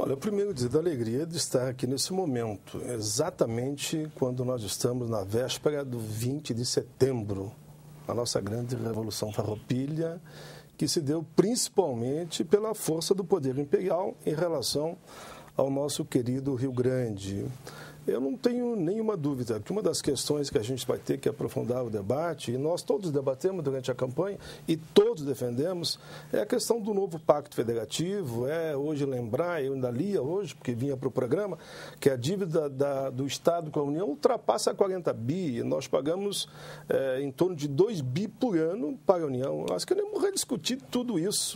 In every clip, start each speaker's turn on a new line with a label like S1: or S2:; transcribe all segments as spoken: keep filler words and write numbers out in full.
S1: Olha, primeiro dizer da alegria de estar aqui nesse momento, exatamente quando nós estamos na véspera do vinte de setembro, a nossa grande Revolução Farroupilha, que se deu principalmente pela força do poder imperial em relação ao nosso querido Rio Grande. Eu não tenho nenhuma dúvida que uma das questões que a gente vai ter que aprofundar o debate, e nós todos debatemos durante a campanha e todos defendemos, é a questão do novo Pacto Federativo. É hoje lembrar, eu ainda lia hoje, porque vinha para o programa, que a dívida da, do Estado com a União ultrapassa quarenta bi. Nós pagamos é, em torno de dois bi por ano para a União. Nós queremos rediscutir tudo isso.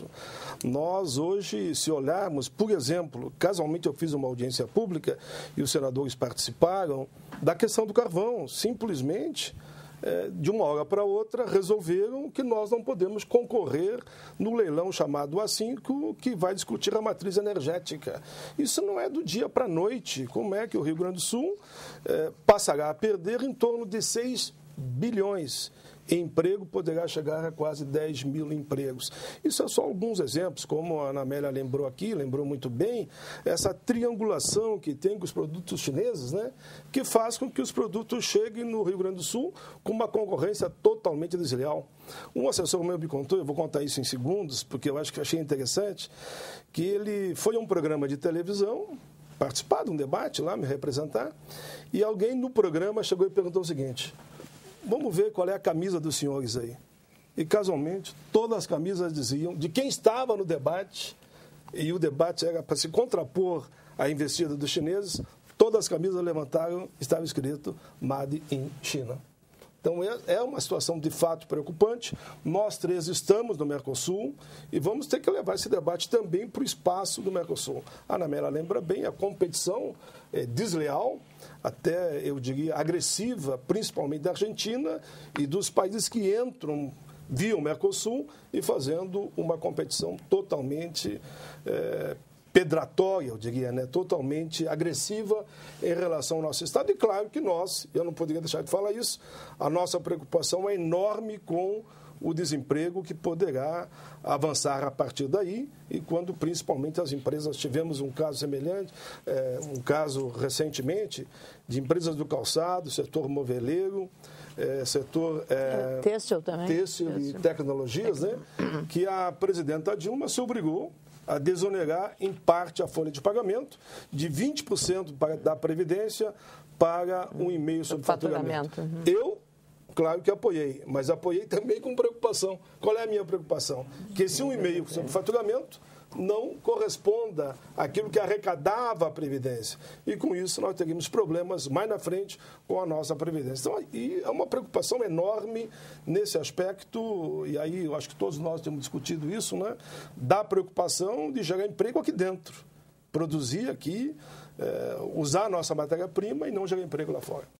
S1: Nós hoje, se olharmos, por exemplo, casualmente eu fiz uma audiência pública e os senadores participaram, participaram da questão do carvão. Simplesmente, é, de uma hora para outra, resolveram que nós não podemos concorrer no leilão chamado A cinco, que vai discutir a matriz energética. Isso não é do dia para a noite. Como é que o Rio Grande do Sul é, passará a perder em torno de seis bilhões? Emprego poderá chegar a quase dez mil empregos. Isso é só alguns exemplos, como a Ana Amélia lembrou aqui, lembrou muito bem, essa triangulação que tem com os produtos chineses, né, que faz com que os produtos cheguem no Rio Grande do Sul com uma concorrência totalmente desleal. Um assessor meu me contou, eu vou contar isso em segundos, porque eu acho que achei interessante, que ele foi a um programa de televisão, participar de um debate lá, me representar, e alguém no programa chegou e perguntou o seguinte: vamos ver qual é a camisa dos senhores aí. E, casualmente, todas as camisas diziam de quem estava no debate, e o debate era para se contrapor à investida dos chineses, todas as camisas levantaram, estava escrito Made in China. Então, é uma situação de fato preocupante. Nós três estamos no Mercosul e vamos ter que levar esse debate também para o espaço do Mercosul. A Ana Amélia lembra bem, a competição é desleal, até, eu diria, agressiva, principalmente da Argentina e dos países que entram via o Mercosul e fazendo uma competição totalmente é, pedratória, eu diria, né? Totalmente agressiva em relação ao nosso Estado. E claro que nós, eu não poderia deixar de falar isso, a nossa preocupação é enorme com o desemprego que poderá avançar a partir daí, e quando principalmente as empresas, tivemos um caso semelhante, é, um caso recentemente, de empresas do calçado, setor moveleiro, é, setor é,
S2: têxtil também,
S1: têxtil e tecnologias, né, que a presidenta Dilma se obrigou a desonerar em parte a folha de pagamento, de vinte por cento para, da Previdência para um e meio sobre faturamento. faturamento. Uhum. Eu, claro que apoiei, mas apoiei também com preocupação. Qual é a minha preocupação? Que esse um e meio sobre faturamento não corresponda àquilo que arrecadava a Previdência. E com isso nós teríamos problemas mais na frente com a nossa Previdência. Então, e é uma preocupação enorme nesse aspecto, e aí eu acho que todos nós temos discutido isso, né? Da preocupação de gerar emprego aqui dentro, produzir aqui, é, usar a nossa matéria-prima e não gerar emprego lá fora.